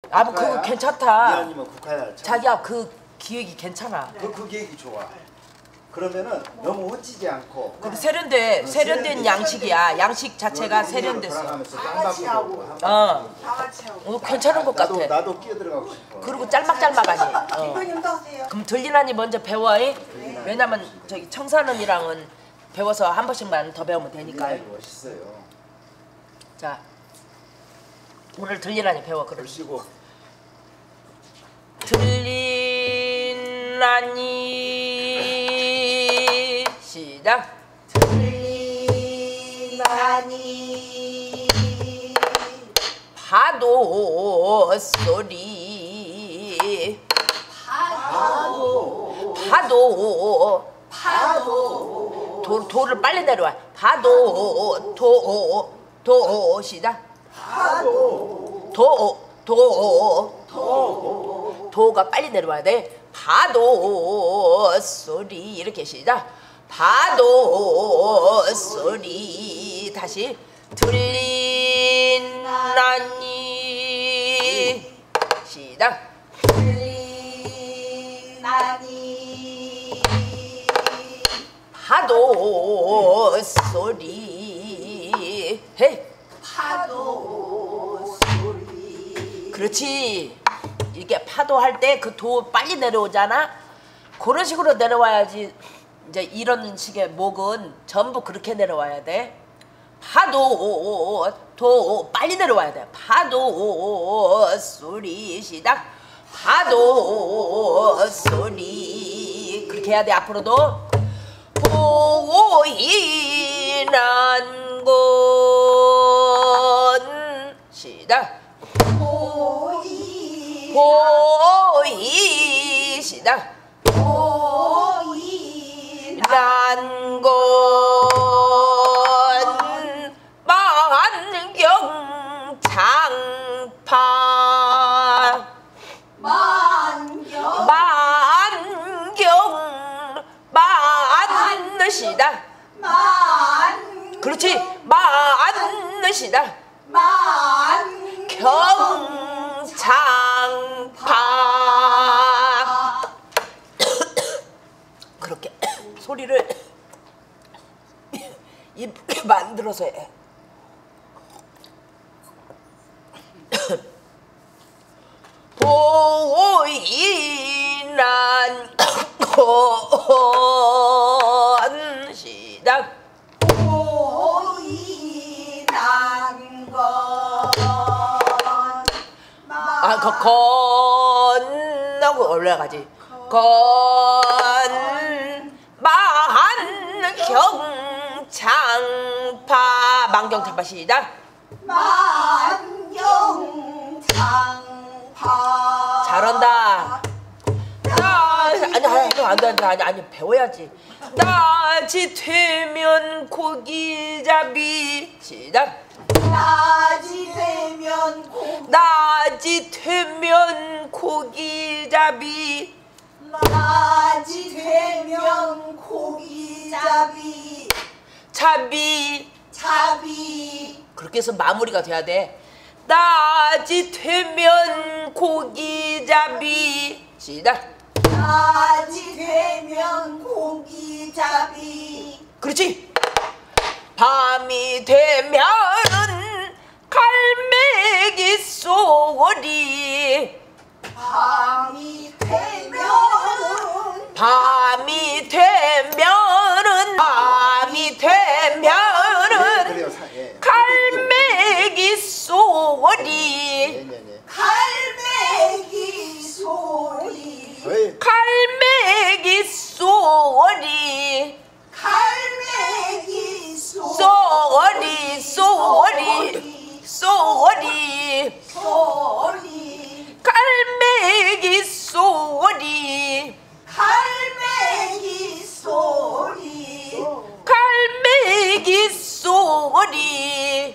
아, 뭐 그거 괜찮다. 이하님은 국화야. 자기야, 그 기획이 괜찮아. 그 계획이 좋아. 그러면은 너무 헛지지 않고. 그 세련된 양식이야. 양식 자체가 세련됐어. 괜찮은 것 같아. 나도 끼어 들어가고 싶어. 그리고 짤막짤막하니. 그럼 들리나니 먼저 배워. 왜냐면 저기 청산언니랑은 배워서 한 번씩만 더 배우면 되니까. 멋있어요. 자, 오늘 들리나니 배워. 그러시고. 들리나니 시작. 들리나니 파도 소리 파도 도를 빨리 내려와. 파도 도 시작. 도가 빨리 내려와야 돼. 파도 소리 이렇게 시작. 파도 소리 다시. 들리나니 시작. 들리나니 파도 소리. 헤이. 파도 소리. 그렇지. 이게 파도 할 때 그 도 빨리 내려오잖아. 그런 식으로 내려와야지. 이제 이런 식의 목은 전부 그렇게 내려와야 돼. 파도 도 빨리 내려와야 돼. 파도 소리 시작. 파도 소리 그렇게 해야 돼. 앞으로도. 보이는 건 시작. 보이 시작. 보이는 건 만경 장파. 만경 시작. 그렇지. 시작. 경장파. 그렇게 소리를 이쁘게 만들어서 해. 보이는 건 시작. 보이는 건 건너고 올라가지. 만경장파. 만경장파 시작. 만경장파. 잘한다. 아니 배워야지. 낮이 되면 고기잡이 시작. 낮이 되면 고기잡이. 낮이 되면 고기잡이. 잡이. 그렇게 해서 마무리가 돼야 돼. 낮이 되면 고기잡이 시작. 낮이 되면 고기잡이. 그렇지. 밤이 되면은 갈매기 소리. 밤이 되면은 갈매기 소리. 갈매기 소리. 갈매기 소리. 갈매기 소리. 갈매기 소리. 갈매기 소리. 갈매기 소리.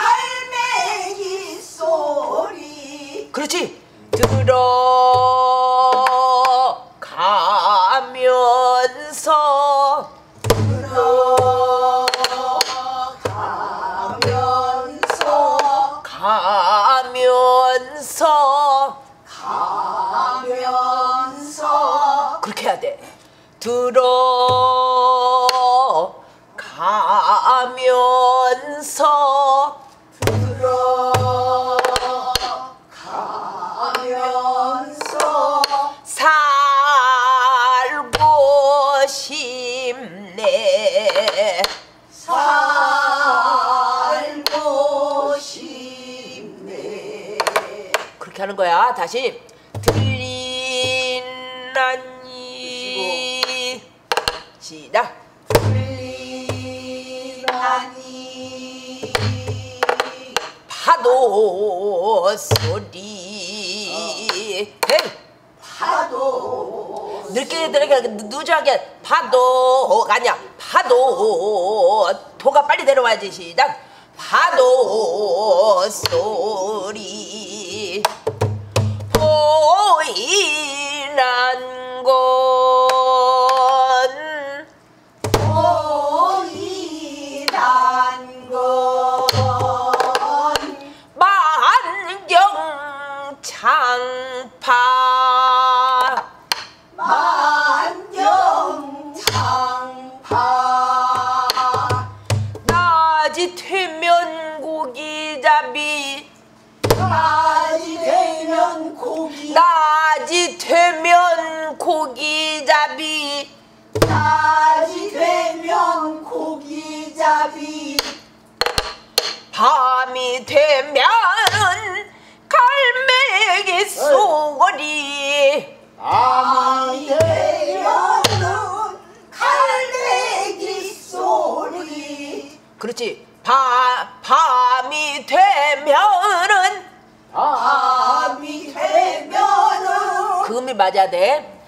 갈매기 소리. 그렇지. 들어가면서 가면서 가면서 그렇게 해야 돼. 들어가면서 들어가면서 살고 싶네. 살고 싶네. 그렇게 하는 거야. 다시 들리나니 시작. 들리나니 파도 소리. 헤이. 파도 늦게 들어가 누저하게 파도가 아니야. 파도 도가 빨리 내려와야지. 시작. 파도 소리 보이는 건 보이란 건 만경창파 만경창파 낮이 되면 고기잡이 낮이 되면 고기 낮이 되면 고기잡이 낮이 되면 고기잡이 밤이 되면은 갈매기 소리 밤이 되면은 갈매기 소리 그렇지. 밤이 되면은 밤이 되면은 금이 맞아야 돼.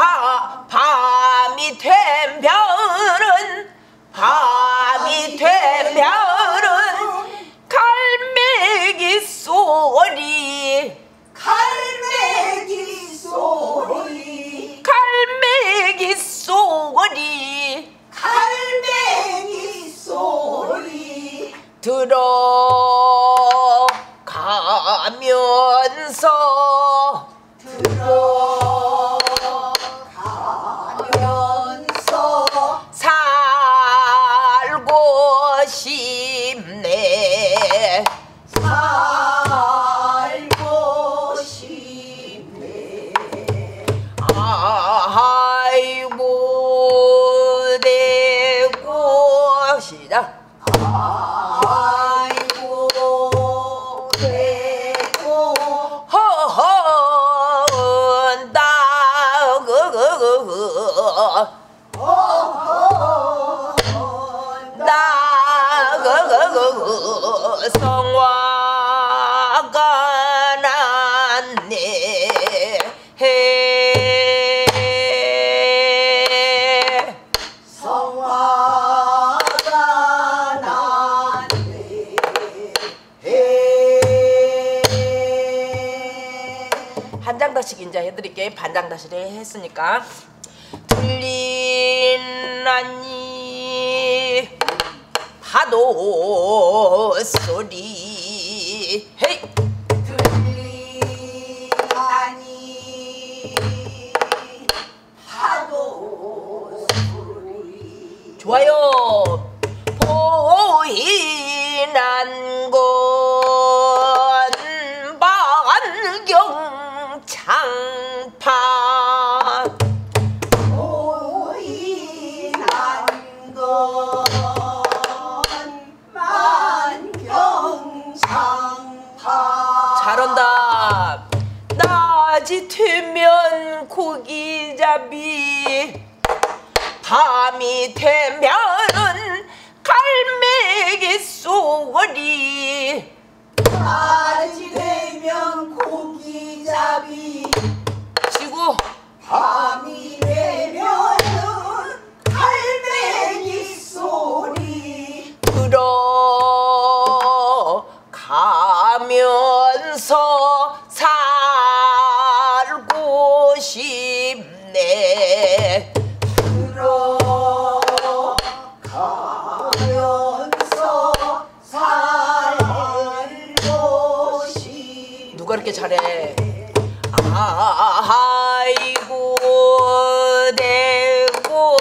밤이 되면은 밤이 되면은 갈매기 소리 갈매기 소리 갈매기 소리 갈매기 소리 들어가면서 들어가면서 살고 싶네. 살고 싶네 아이고 내고 시작. 아이고 되고 허허 나 성화가 났네. 성화가 났네 한 장 다씩 이제 해드릴게. 반장 다시를 했으니까. 들리나니 파도 소리 헤이. 들리나니 파도 소리 좋아요. 보이는 건 만경창파 보이난 건 만경창파 잘한다. 낮이 되면 고기잡이 밤이 되면은 갈매기 소리 낮이 되면 고기잡이 치고 밤이 되면은 갈매기 소리 들어가면서 살고 싶네. 들어가면서 살고 싶 누가 이렇게 잘해? 아이고 대고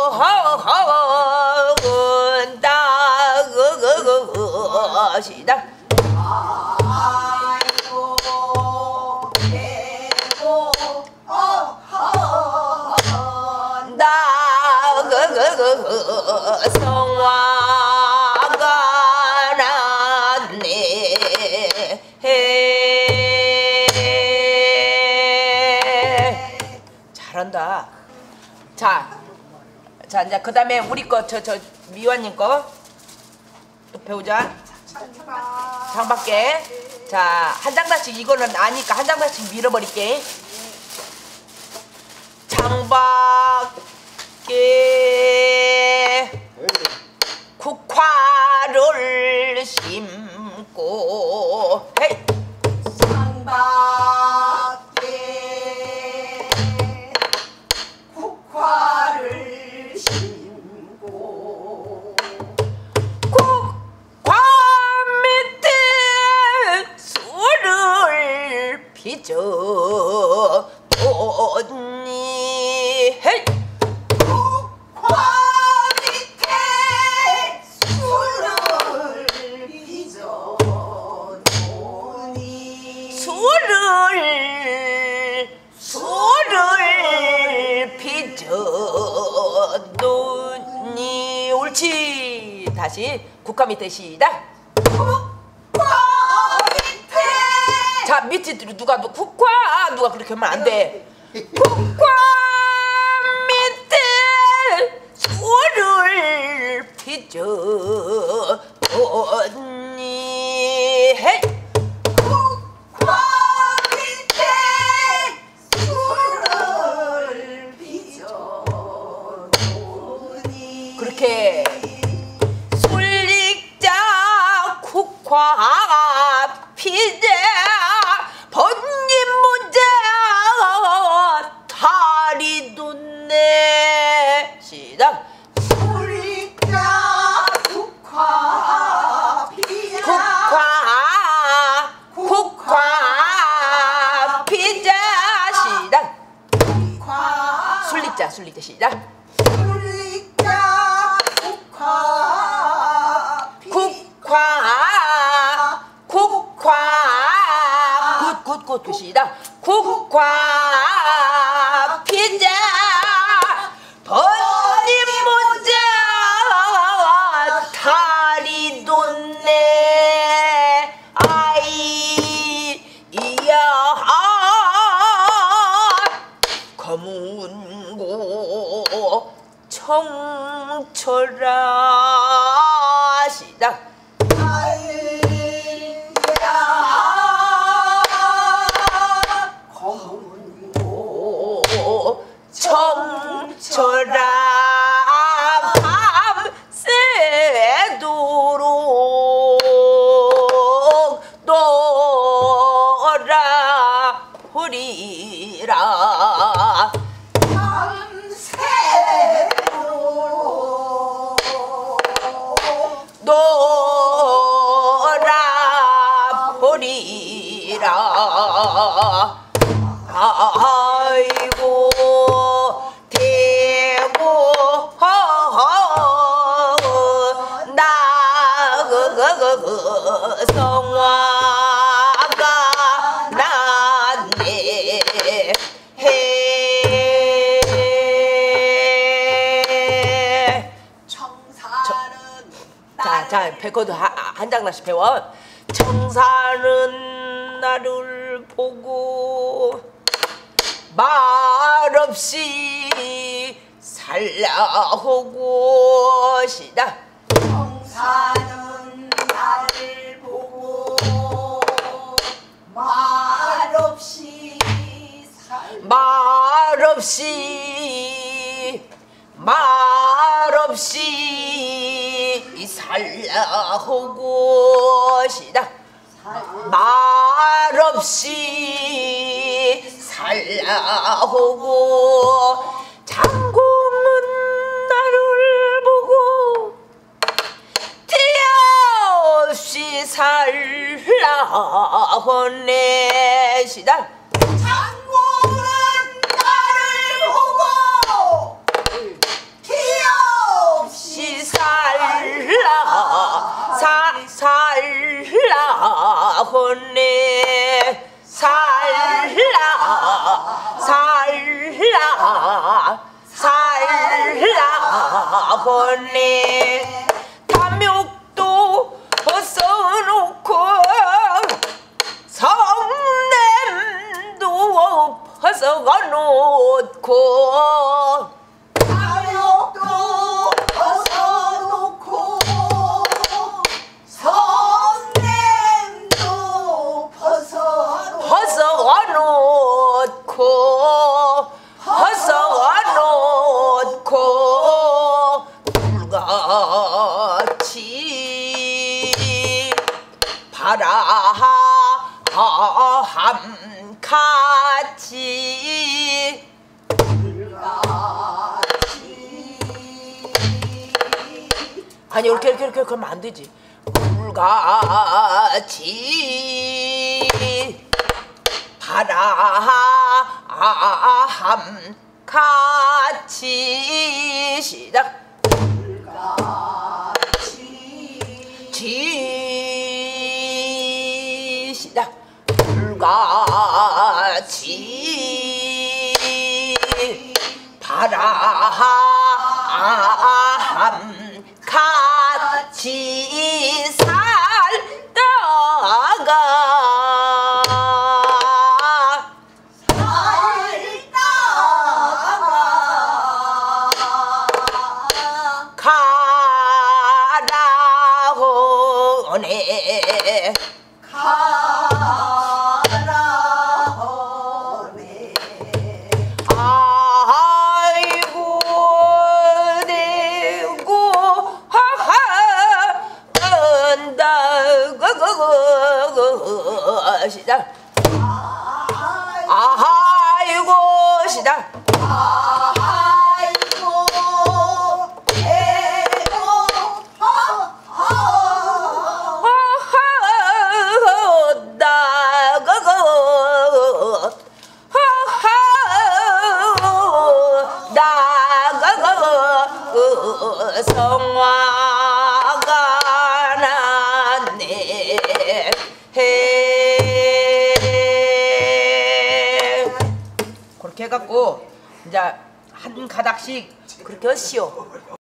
시다 아이고 대고 성화가 났네. 잘한다. 자, 이제 그 다음에 우리 거 저 미화님 거 배우자. 장밖에. 자, 한 장단씩 이거는 아니까 한 장단씩 밀어버릴게. 장밖에 국화를 심고 헤이 창밖에 국화를 심고 국화 밑에 술을 빚어뒀니 헤이 국화 밑에 술을 빚어놓으니 술을 빚어놓니 옳지. 다시 국화 밑에 시작. 국화 밑에 자 밑에 누가 국화 누가 그렇게 하면 안 돼. 국화 밑에 술을 빚어뒀니 헤이 국화 밑에 술을 빚어놓으니 그렇게 술릭자 국화 피자 번님 문제 다리 돋네 시작. 술릭자 국화 피자 국화 피자 시작. 국화 술릭자 시작. 술릭자 국화 국화 굿 시작. 국화 피자 번님 문자 다리 돋네 아이 이야 검은고 청철아 시작. 검은고 청철아 밤새도록 놀아보리라 놀아보리라 아이고 대고 나 성화가 났네 청사는 자 배코도 한 장씩 배워. 청사는 나를 보고 말없이 살라오고 시다. 청사는 나를 보고 말없이 살라오고 시다. 말없이 살라오고 장군은 나를 보고 티없이 살라오네 시다. 장군은 나를 보고 기없이 살라 혼내 살라 혼내 탐욕도 벗어놓고 성냄도 벗어놓고 탐욕도 벗어놓고 성냄도 벗어놓고 불같이 바라함같이 아니 이렇게 그러면 안 되지. 불같이 바라함같이 시작. 시작. 불같이 바라함같이 가라오네 아이고 내고 하하 언다 시작. 아이고 시작. 성화가 났네 그렇게 해갖고 이제 한 가닥씩 그렇게 하시오.